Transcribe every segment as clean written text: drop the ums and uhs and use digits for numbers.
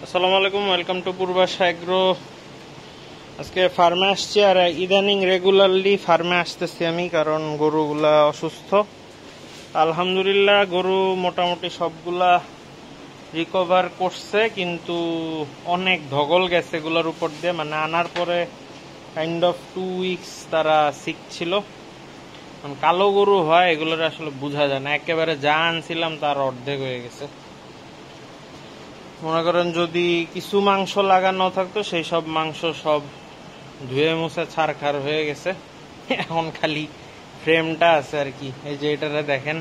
আসসালামু আলাইকুম, welcome to Purbasha agro. আজকে ফার্মে আসছি, আর ইদানিং রেগুলারলি ফার্মে আসতেছি আমি, কারণ গরুগুলা অসুস্থ। আলহামদুলিল্লাহ গরু মোটামুটি সবগুলা রিকভার করছে, কিন্তু অনেক ধগল গেছে এগুলোর উপর দিয়ে। মানে আনার পরে কাইন্ড অফ 2 উইকস তারা সিক ছিল। কালো গরু হয় এগুলোর আসলে বোঝা যায় না, একেবারে যা আনছিলাম তার অর্ধেক হয়ে গেছে। মনে করেন যদি কিছু মাংস লাগানো থাকতো, সেই সব মাংস সব ধুয়ে মুছে ছারখার হয়ে গেছে। এখন খালি ফ্রেমটা আছে আর কি। এই যে এটারে দেখেন,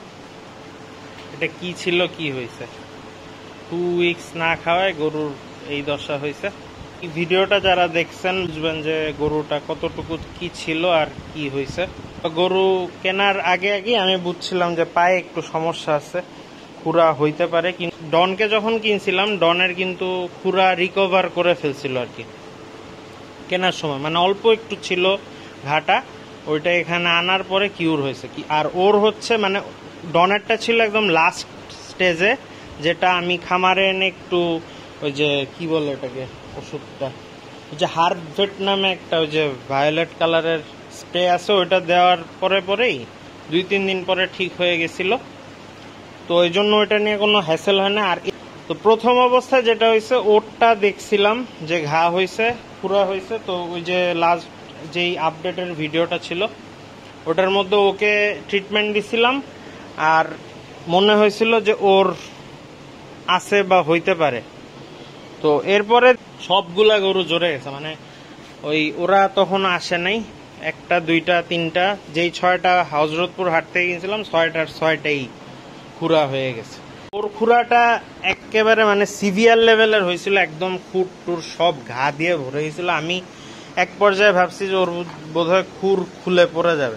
এটা কি ছিল, কি হয়েছে। 2 উইকস না খাওয়ায় গরুর এই দশা হয়েছে। এই ভিডিওটা যারা দেখছেন বুঝবেন যে গরুটা কতটুকু কি ছিল আর কি হয়েছে। গরু কেনার আগে আগে আমি বুঝছিলাম যে পায়ে একটু সমস্যা আছে, খুরা হইতে পারে। কিন্তু ডনকে যখন কিনছিলাম, ডনের কিন্তু খুরা রিকভার করে ফেলছিল আর কি কেনার সময়। মানে অল্প একটু ছিল ঘাটা, ওইটা এখানে আনার পরে কিউর হয়েছে কি। আর ওর হচ্ছে মানে ডনেরটা ছিল একদম লাস্ট স্টেজে, যেটা আমি খামারে এনে একটু ওই যে কি বলে এটাকে, ওষুধটা ওই যে হার্ভেট নামে একটা ওই যে ভায়োলেট কালারের স্প্রে আছে, ওইটা দেওয়ার পরেই 2-3 দিন পরে ঠিক হয়ে গেছিল। তো ওই জন্য ওইটা নিয়ে কোনো হ্যাসেল হয় না। আর তো প্রথম অবস্থায় যেটা হয়েছে, ওরটা দেখছিলাম যে ঘা হয়েছে, পুরা হয়েছে। তো ওই যে লাস্ট যেই আপডেটের ভিডিওটা ছিল, ওটার মধ্যে ওকে ট্রিটমেন্ট দিছিলাম, আর মনে হয়েছিল যে ওর আছে বা হইতে পারে। তো এরপরে সবগুলা গরু জোরে গেছে। মানে ওই ওরা তখন আসে নাই, 1টা 2টা 3টা, যেই 6টা হযরতপুর হাট থেকে কিনছিলাম, 6টার 6টাই খুরা হয়ে গেছে। ওর খুরাটা একেবারে মানে সিভিয়ার লেভেলের হয়েছিল, একদম খুর টুর সব ঘা দিয়ে ভরে গেছিল। আমি এক পর্যায়ে ভাবছি যে ওর বোধহয় খুর খুলে পড়ে যাবে।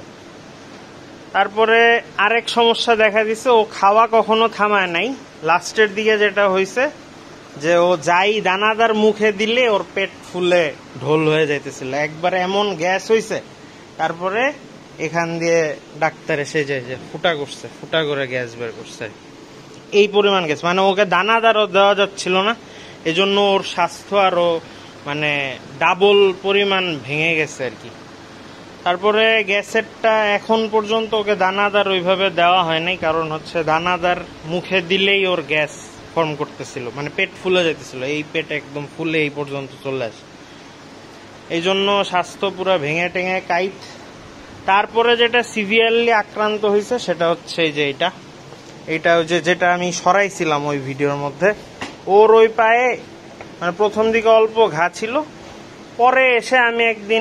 তারপরে আরেক সমস্যা দেখা দিছে, ও খাওয়া কখনো থামায় নাই। লাস্টের দিকে যেটা হয়েছে যে ও যাই দানাদার মুখে দিলে ওর পেট ফুলে ঢোল হয়ে যাইতেছিল, একবারে এমন গ্যাস হয়েছে। তারপরে এখান দিয়ে ডাক্তার এসে যে ফুটা করছে, ফুটা করে গ্যাস বের করছে। এই পরিমাণ গ্যাস, মানে ওকে দানাদারও দেওয়া যাচ্ছিল না, এজন্য ওর স্বাস্থ্য আরো মানে ডাবল পরিমাণ ভেঙে গেছে আর কি। তারপরে গ্যাসেরটা এখন পর্যন্ত ওকে দানাদার ওইভাবে দেওয়া হয় নাই, কারণ হচ্ছে দানাদার মুখে দিলেই ওর গ্যাস ফর্ম করতেছিল, মানে পেট ফুলে যেতেছিল। এই পেট একদম ফুলে এই পর্যন্ত চলে আসে, এই জন্য স্বাস্থ্য পুরো ভেঙে টেঙে কাইট। তারপরে যেটা সিভিয়ারলি আক্রান্ত হয়েছে সেটা হচ্ছে এই যে এইটা ওই যে যেটা আমি সরাইছিলাম ওই ভিডিওর মধ্যে। ওর ওই পায়ে মানে প্রথম দিকে অল্প ঘা ছিল, পরে এসে আমি একদিন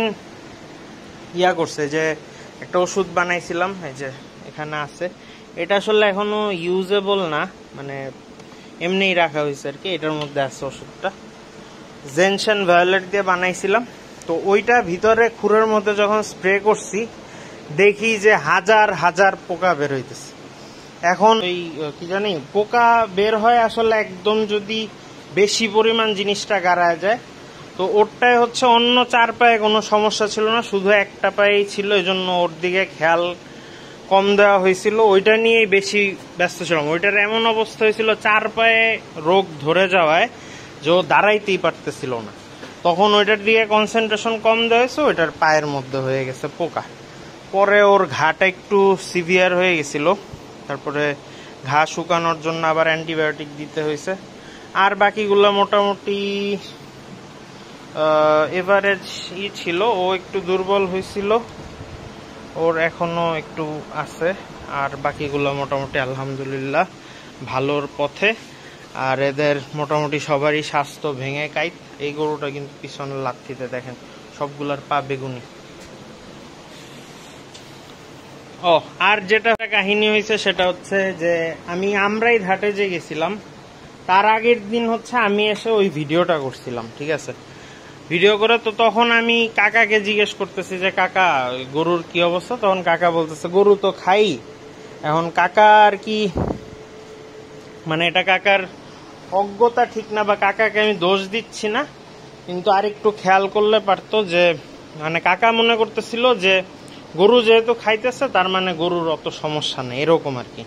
করছে যে একটা ওষুধ বানাইছিলাম, এই যে এখানে আছে। এটা আসলে এখনো ইউজেবল না, মানে এমনিই রাখা হয়েছে আর কি। এটার মধ্যে আছে ওষুধটা, জেনশন ভায়োলেট দিয়ে বানাইছিলাম। তো ওইটা ভিতরে খুরের মধ্যে যখন স্প্রে করছি, দেখি যে হাজার হাজার পোকা বের হইতেছে। এখন ওই কি জানি পোকা বের হয় আসলে একদম যদি বেশি পরিমাণ জিনিসটা গাড়ায় যায়। তো ওরটাই হচ্ছে অন্য 4 পায়ে কোনো সমস্যা ছিল না, শুধু একটা পায়েই ছিল, এই জন্য ওর দিকে খেয়াল কম দেওয়া হয়েছিল। ওইটা নিয়েই বেশি ব্যস্ত ছিলাম। ওইটার এমন অবস্থা হয়েছিল 4 পায়ে রোগ ধরে যাওয়ায় যে ও দাঁড়াইতেই পারতেছিল না। তখন ওইটার দিকে কনসেন্ট্রেশন কম দেওয়া হয়েছে, ওইটার পায়ের মধ্যে হয়ে গেছে পোকা। পরে ওর ঘাটা একটু সিভিয়ার হয়ে গেছিল, তারপরে ঘা শুকানোর জন্য আবার অ্যান্টিবায়োটিক দিতে হয়েছে। আর বাকিগুলো মোটামুটি এভারেজ ছিল। ও একটু দুর্বল হয়েছিল, ওর এখনো একটু আছে। আর বাকিগুলো মোটামুটি আলহামদুলিল্লাহ ভালোর পথে। আর এদের মোটামুটি সবারই স্বাস্থ্য ভেঙে কাইট। এই গরুটা কিন্তু পিছনের লাথিতে দেখেন সবগুলার পা বেগুনি। আর যেটা কাহিনী হয়েছে সেটা হচ্ছে যে আমরাই ঘাটে যে গেছিলাম, তার আগের দিন হচ্ছে আমি এসে ওই ভিডিওটা করছিলাম, ঠিক আছে। ভিডিও করে তো তখন আমি কাকাকে জিজ্ঞেস করতেছি যে কাকা গরুর কি অবস্থা। তখন কাকা বলতেছে গরু তো খাই। এখন কাকা আর কি মানে এটা কাকার অজ্ঞতা ঠিক না, বা কাকাকে আমি দোষ দিচ্ছি না, কিন্তু আর একটু খেয়াল করলে পারতো যে মানে কাকা মনে করতেছিল যে গরু যেহেতু খাইতেছে তার মানে গরুর অত সমস্যা নেই, এরকম আর কি।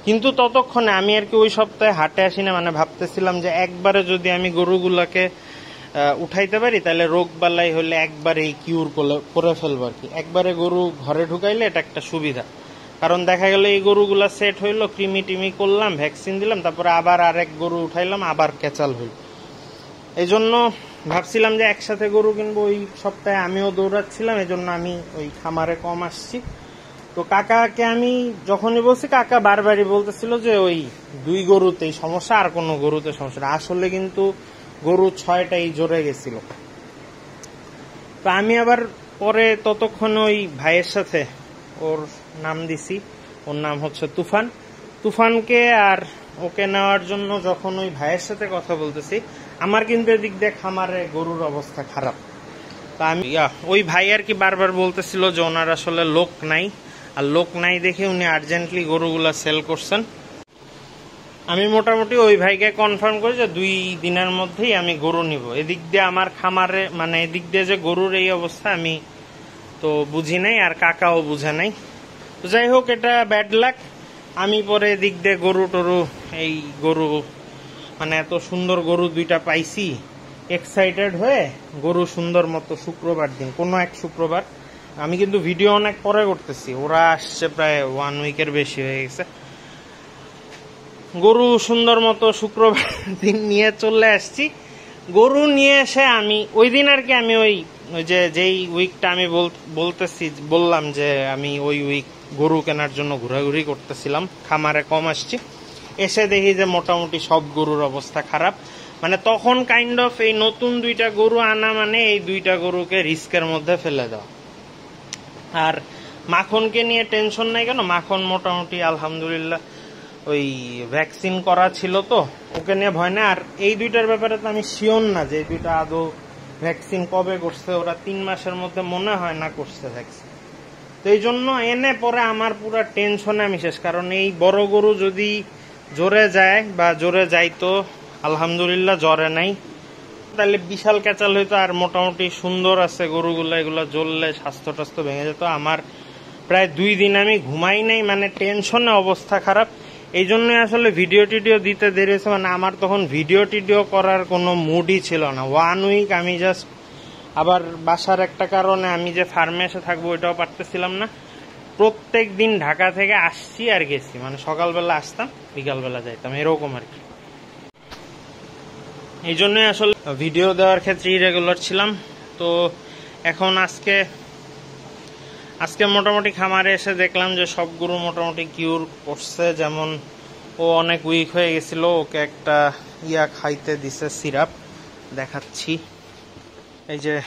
কিন্তু ততক্ষণে আমি আর কি ওই সপ্তাহে হাটে আসি না, মানে ভাবতেছিলাম যে একবারে যদি আমি গরুগুলাকে উঠাইতে পারি তাহলে রোগ বালাই হলে একবারেই কিউর করে ফেলবো আর কি। একবারে গরু ঘরে ঢুকাইলে এটা একটা সুবিধা, কারণ দেখা গেল এই গরুগুলা সেট হইলো, কৃমি টিমি করলাম, ভ্যাকসিন দিলাম, তারপরে আবার আরেক গরু উঠাইলাম, আবার ক্যাচাল হইল। এই জন্য ভাবছিলাম যে একসাথে গরু কিনবো। ওই সপ্তাহে আমিও দৌড়াচ্ছিলাম, এই জন্য আমি ওই খামারে কম আসছি। তো কাকাকে আমি যখনই বলছি, কাকা বারবারই বলতেছিল যে ওই 2 গরুতেই সমস্যা, আর কোনো গরুতে সমস্যা না। আসলে কিন্তু গরু 6টাই জোরে গেছিল। তো আমি আবার পরে ততক্ষণ ওই ভাইয়ের সাথে, ওর নাম দিছি, ওর নাম হচ্ছে তুফান, তুফানকে আর ওকে নেওয়ার জন্য যখন ওই ভাইয়ের সাথে কথা বলতেছি, আমার কিন্তু এদিক দিয়ে খামারে গরুর অবস্থা খারাপ। তা আমি ওই ভাই আর কি বারবার বলতেছিল যে ওনার আসলে লোক নাই, আর লোক নাই দেখে উনি আর্জেন্টলি গরুগুলা সেল করছেন। আমি মোটামুটি ওই ভাইকে কনফার্ম করি যে 2 দিনের মধ্যেই আমি গরু নিব। এদিক দিয়ে আমার খামারে, মানে এদিক দিয়ে যে গরুর এই অবস্থা আমি তো বুঝি নাই, আর কাকাও বুঝে নাই। তো যাই হোক, এটা ব্যাড লাক। আমি পরে এদিক দিয়ে গরু টরু, এই গরু মানে এত সুন্দর গরু 2টা পাইছি, এক্সাইটেড হয়ে গরু সুন্দর মতো শুক্রবার দিন, কোনো এক শুক্রবার, আমি কিন্তু ভিডিও অনেক পরে করতেছি, ওরা আসছে প্রায় 1 উইকের বেশি হয়ে গেছে, গরু সুন্দর মতো শুক্রবার দিন নিয়ে চলে আসছি। গরু নিয়ে এসে আমি ওই দিন আর কি, আমি ওই যে যেই উইকটা আমি বললাম যে আমি ওই উইক গরু কেনার জন্য ঘোরাঘুরি করতেছিলাম, খামারে কম আসছি, এসে দেখি যে মোটামুটি সব গরুর অবস্থা খারাপ। মানে তখন কাইন্ড অফ এই নতুন 2টা গরু আনা মানে এই 2টা গরুকে রিস্কের মধ্যে ফেলে দেওয়া। আর মাখনকে নিয়ে টেনশন নাই কেন, মাখন মোটামুটি আলহামদুলিল্লাহ ওই ভ্যাকসিন করা ছিল, তো ওকে নিয়ে ভয় না। আর এই 2টার ব্যাপারে তো আমি শিওর না যে এই 2টা আদৌ ভ্যাকসিন কবে করছে, ওরা 3 মাসের মধ্যে মনে হয় না করছে ভ্যাকসিন। তো এই জন্য এনে পরে আমার পুরো টেনশনে আমি শেষ, কারণ এই বড় গরু যদি জোরে যায় বা জোরে যাইতো, আলহামদুলিল্লাহ জ্বরে নাই, তাহলে বিশাল ক্যাচাল হইতো। আর মোটামুটি সুন্দর আছে গরুগুলা, এগুলা জ্বললে স্বাস্থ্য টাস্থ্য ভেঙে যেত। আমার প্রায় 2 দিন আমি ঘুমাই নাই, মানে টেনশনে অবস্থা খারাপ। এই জন্যই আসলে ভিডিও টিডিও দিতে দেরি হয়েছে, মানে আমার তখন ভিডিও টিডিও করার কোনো মুডই ছিল না। 1 উইক আমি জাস্ট, আবার বাসার একটা কারণে আমি যে ফার্মে এসে থাকবো ওইটাও পারতেছিলাম না। প্রত্যেক দিন ঢাকা থেকে আসছি আর গেছি, মানে সকালবেলা আসতাম, বিকালবেলা যাইতাম, এরকম আর কি। এই জন্যই আসলে ভিডিও দেওয়ার ক্ষেত্রে ইরেগুলার ছিলাম। তো এখন আজকে মোটামুটি খামারে এসে দেখলাম যে সব গরু মোটামুটি কিউর করছে। যেমন ও অনেক উইক হয়ে গেছিল, ওকে একটা খাইতে দিছে, সিরাপ দেখাচ্ছি। এই যে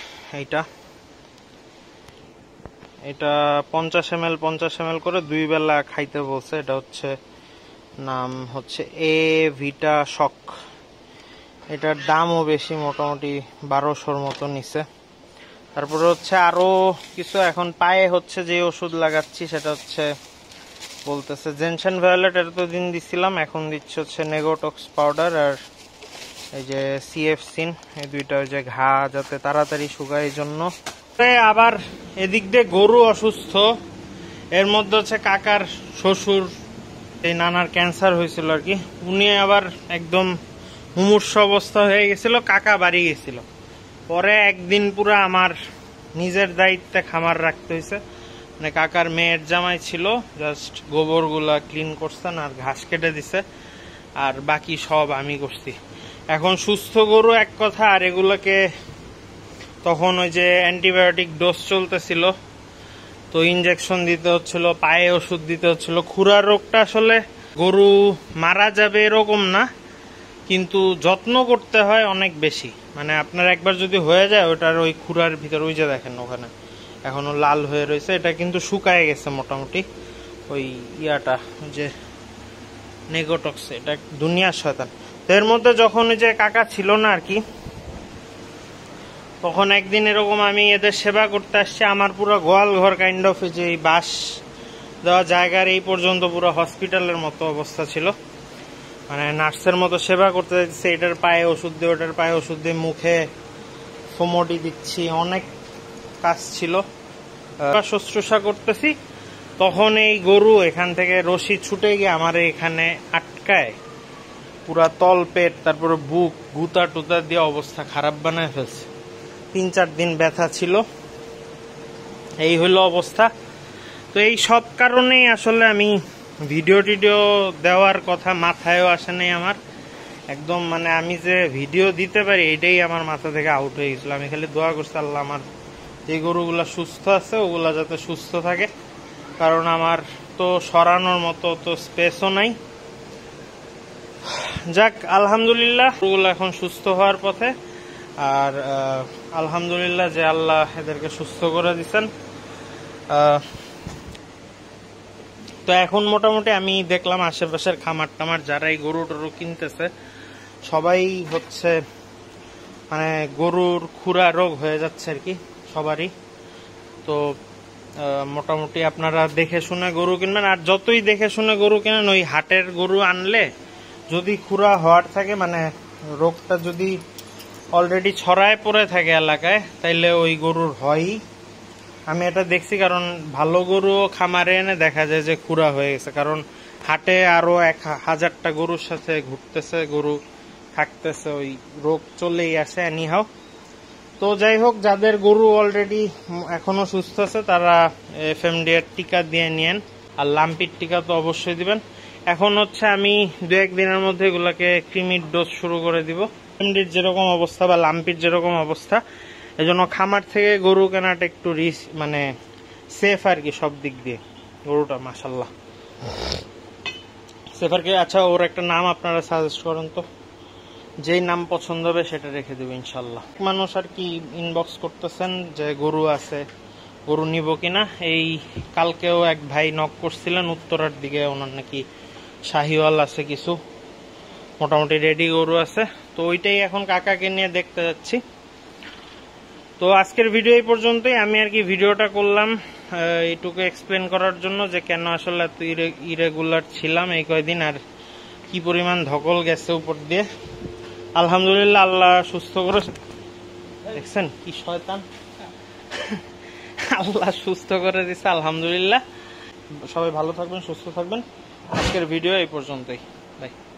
এটা 50 ml করে 2 বেলা খাইতে বলছে। এটা হচ্ছে নাম হচ্ছে এ ভিটা শক। এটার দামও বেশি, মোটামুটি 1200-র মতো নিছে। তারপরে হচ্ছে আরো কিছু, এখন পায়ে হচ্ছে যে ওষুধ লাগাচ্ছি সেটা হচ্ছে বলতেছে জেনসেন ভায়োলেট, এটা তো দিন দিছিলাম, এখন দিচ্ছে হচ্ছে নেগোটক্স পাউডার আর এই যে সিএফসিন, এই 2টা ওই যে ঘা যাতে তাড়াতাড়ি শুকায় এই জন্য। আবার এদিক দিয়ে গরু অসুস্থ, এর মধ্যে হচ্ছে কাকার শ্বশুর এই নানার ক্যান্সার হয়েছিল আর কি, উনি আবার একদম মুমূর্ষু অবস্থা হয়ে গেছিল, কাকা বাড়ি গেছিল। পরে একদিন পুরো আমার নিজের দায়িত্বে খামার রাখতে হয়েছে, মানে কাকার মেয়ের জামাই ছিল, জাস্ট গোবরগুলা ক্লিন করছেন আর ঘাস কেটে দিছে, আর বাকি সব আমি করছি। এখন সুস্থ গরু এক কথা, আর এগুলোকে তখন ওই যে অ্যান্টিবায়োটিক ডোজ চলতেছিল, তো ইনজেকশন দিতে হচ্ছিল, পায়ে ওষুধ দিতে হচ্ছিল। খুরার রোগটা আসলে গরু মারা যাবে এরকম না, কিন্তু যত্ন করতে হয় অনেক বেশি। মানে আপনার একবার যদি হয়ে যায়, ওটার ওই খুরার ভিতর ওই যে দেখেন ওখানে এখনো লাল হয়ে রয়েছে, এটা কিন্তু শুকায় গেছে মোটামুটি। ওই যে নেগোটক্স, এটা দুনিয়ার শয়তান। তো এর মধ্যে যখন ওই যে কাকা ছিল না আর কি, তখন একদিন এরকম আমি এদের সেবা করতে আসছি, আমার পুরো গোয়াল ঘর কাইন্ড অফ, যে বাঁশ দেওয়া জায়গার এই পর্যন্ত পুরো হসপিটালের মতো অবস্থা ছিল, মানে নার্সের মতো সেবা করতে যাচ্ছে। এটার পায়ে ওষুধ দিয়ে, ওটার পায়ে ওষুধ দিয়ে, মুখে ফোমোটি দিচ্ছি, অনেক কাজ ছিল, শুশ্রূষা করতেছি। তখন এই গরু এখান থেকে রশি ছুটে গিয়ে আমার এখানে আটকায়, পুরা তল পেট তারপরে বুক গুতা টুতা দিয়ে অবস্থা খারাপ বানায় ফেলছে। 3-4 দিন ব্যথা ছিল, এই হলো অবস্থা। তো এই সব কারণেই আসলে আমি ভিডিও টিডিও দেওয়ার কথা মাথায়ও আসে নাই আমার একদম, মানে আমি যে ভিডিও দিতে পারি এটাই আমার মাথা থেকে আউট হয়ে গেছিল। আমি খালি দোয়া করছি আল্লাহ আমার যে গরুগুলা সুস্থ আছে ওগুলা যাতে সুস্থ থাকে, কারণ আমার তো সরানোর মতো তো স্পেসও নাই। যাক আলহামদুলিল্লাহ গরুগুলো এখন সুস্থ হওয়ার পথে, আর আলহামদুলিল্লাহ যে আল্লাহ এদেরকে সুস্থ করে দিচ্ছেন। তো এখন মোটামুটি আমি দেখলাম আশেপাশের খামার টামার যারা এই গরু টরু কিনতেছে সবাই হচ্ছে মানে গরুর খুরা রোগ হয়ে যাচ্ছে আর কি সবারই। তো মোটামুটি আপনারা দেখে শুনে গরু কিনবেন, আর যতই দেখে শুনে গরু কিনেন ওই হাটের গরু আনলে যদি খুরা হওয়ার থাকে, মানে রোগটা যদি অলরেডি ছড়ায় পড়ে থাকে এলাকায়, তাইলে ওই গরুর হয়ই। আমি এটা দেখছি, কারণ ভালো গরু খামারে এনে দেখা যায় যে খুরা হয়ে গেছে, কারণ হাটে আরো 1000টা গরুর সাথে ঘুরতেছে, গরু থাকতেছে, ওই রোগ চলেই আসে এনিহাও। তো যাই হোক, যাদের গরু অলরেডি এখনো সুস্থ আছে তারা FMD এর টিকা দিয়ে নিয়েন, আর লাম্পির টিকা তো অবশ্যই দিবেন। এখন হচ্ছে আমি 2-1 দিনের মধ্যে এগুলাকে কৃমির ডোজ শুরু করে দিব। FMD-র যেরকম অবস্থা বা লাম্পির যেরকম অবস্থা, এজন্য খামার থেকে গরু কেনাটা একটু রিস্ক, মানে সেফ আর কি সব দিক দিয়ে। গরুটা মাশাল্লাহ সেফ আর কি। আচ্ছা, ওর একটা নাম আপনারা সাজেস্ট করেন তো, যেই নাম পছন্দ হবে সেটা রেখে দেবো ইনশাল্লাহ। মানুষ আর কি ইনবক্স করতেছেন যে গরু আছে, গরু নিব কিনা। এই কালকেও এক ভাই নক করছিলেন উত্তরার দিকে, ওনার নাকি শাহিওয়াল আছে কিছু, মোটামুটি রেডি গরু আছে। তো ওইটাই এখন কাকাকে নিয়ে দেখতে যাচ্ছি। তো আজকের ভিডিও এই পর্যন্তই। আমি আর কি ভিডিওটা করলাম এইটুকু এক্সপ্লেন করার জন্য যে কেন আসলে এত ইরেগুলার ছিলাম এই কয়দিন, আর কি পরিমাণ ধকল গেছে উপর দিয়ে। আলহামদুলিল্লাহ আল্লাহ সুস্থ করে, দেখছেন কি শয়তান, আল্লাহ সুস্থ করে দিচ্ছে আলহামদুলিল্লাহ। সবাই ভালো থাকবেন, সুস্থ থাকবেন। আজকের ভিডিও এই পর্যন্তই, বাই।